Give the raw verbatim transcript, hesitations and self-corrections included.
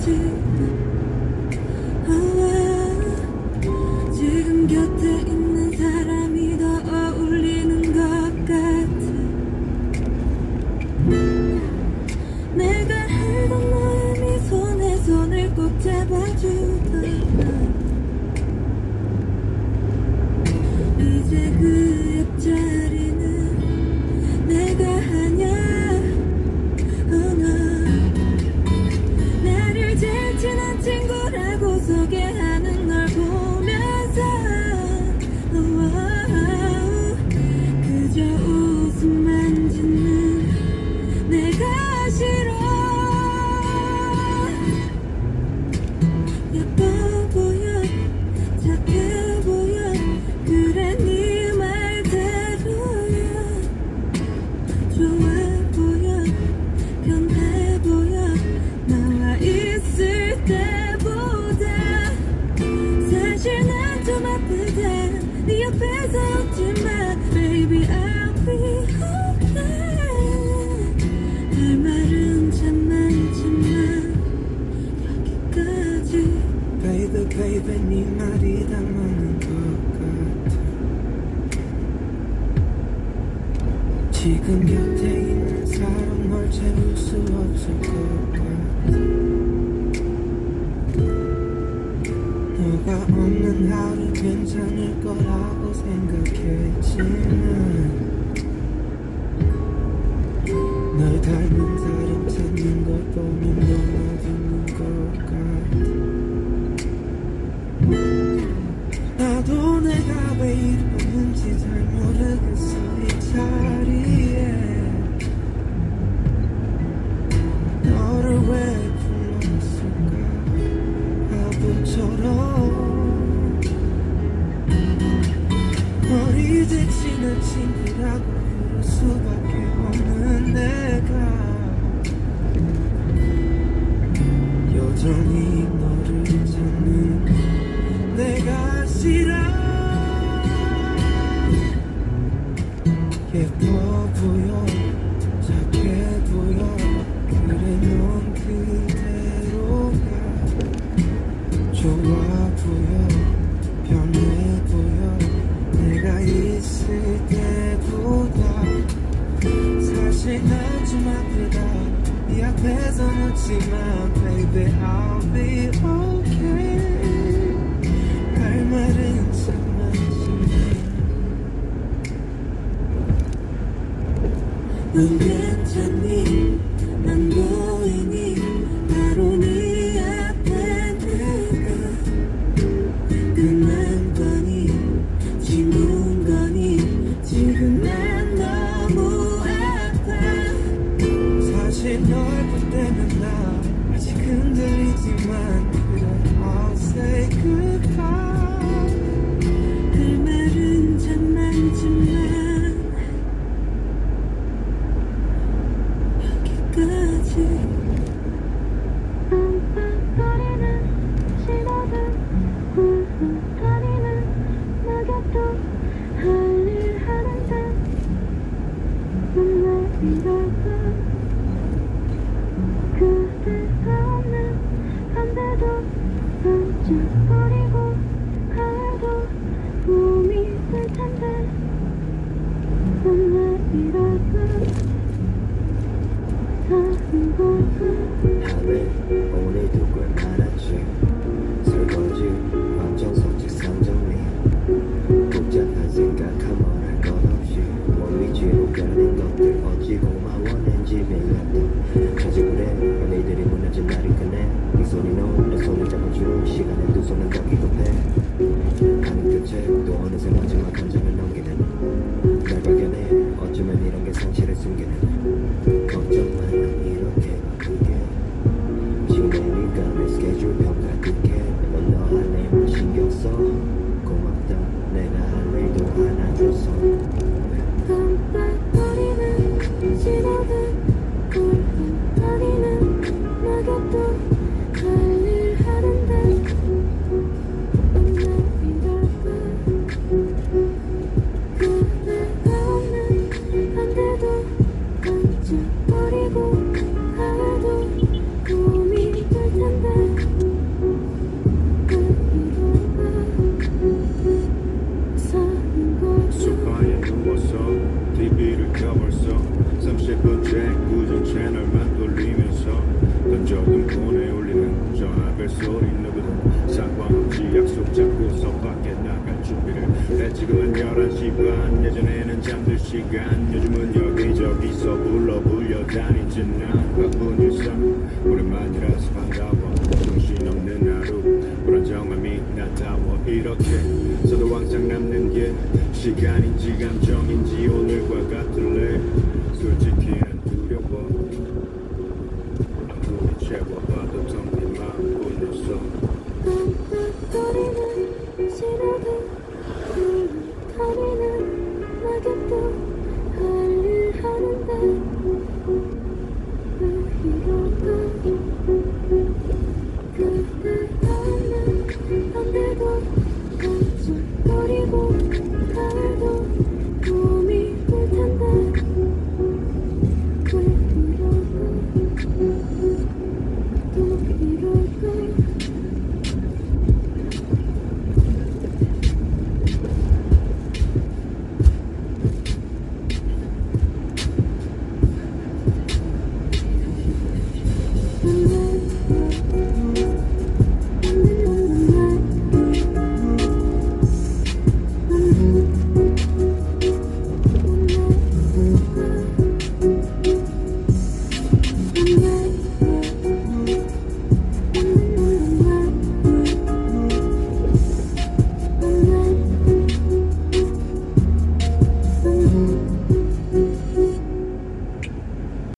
지금 곁에 있는 사람이 더 어울리는 것 같아. 내가 알던 너의 미소 내 손을 꼭 잡아주더라. 이제 그 옆자리는 내가 아냐. oh no. 나를 제일 친한 친구라고 소개하는 널 보면서 oh, oh, oh. 그저 웃음만 짓는 내가 싫어. 예뻐 보여 착해 보여 그래 네 말대로야. 좋아 보여 변해 보여 나와 있을 때보다. 사실 난 좀 아프다 네 옆에서 웃지마 baby I'll be okay. 할 말은 참 많지만 여기까지. Baby baby 네 말이 다 맞는 것 같아. 지금 곁에 있는 사람 널 채울 수 없을 것 같아. 너가 없는 하루 괜찮을 거라고 생각했지만 널 닮은 사람 찾는 걸 보면 넘어지는 것 같아. 나도 내가 왜 이러는지 잘 모르겠어. 이 자리에 너를 왜 불렀을까 바보처럼. 머리 제치는 친구라고 부를 수밖에 없는 내가 여전히 너를 찾는 내가 싫어. 예뻐 보여 착해 보여 그래 넌 그대로야. 좋아 보여 변해 보여 내가 있을 때보다. 사실 난 좀 아프다 네 앞에서 웃지마 baby I'll be okay. 할 말은 참 많지만 넌 괜찮니 난 보이니 바로 네 앞에 내가. 끝난 거니 지문 거니 지금 난 너무 아파. 사실 널 볼 때는 나 아직 흔들리지만 그래 I'll say goodbye. 할 말은 참 많지만 휴대폰에 울리는 전화벨 소리 누구든 상관없이 약속 잡고서 밖에 나갈 준비를 해. 지금은 열한 시 반, 예전에는 잠들 시간, 요즘은 여기저기서 불러 불려 다니지. 난 바쁜 일상 오랜만이라서 반가워. 정신없는 하루 불안정함이 나타워. 이렇게 서도 항상 남는 게 시간인지 감정인지 오늘과 같을래. 솔직히 난 두려워. 아무리 채워봐도 텅빈 마음뿐이었어. 깜빡거리는 신호등 울타리는 낙엽도 할 일 하는데 왜 이럴까. 그대 없는 밤들도 깜짝거리고 가을도 봄이 올 텐데 왜 이럴까. 또 이럴까. Yeah.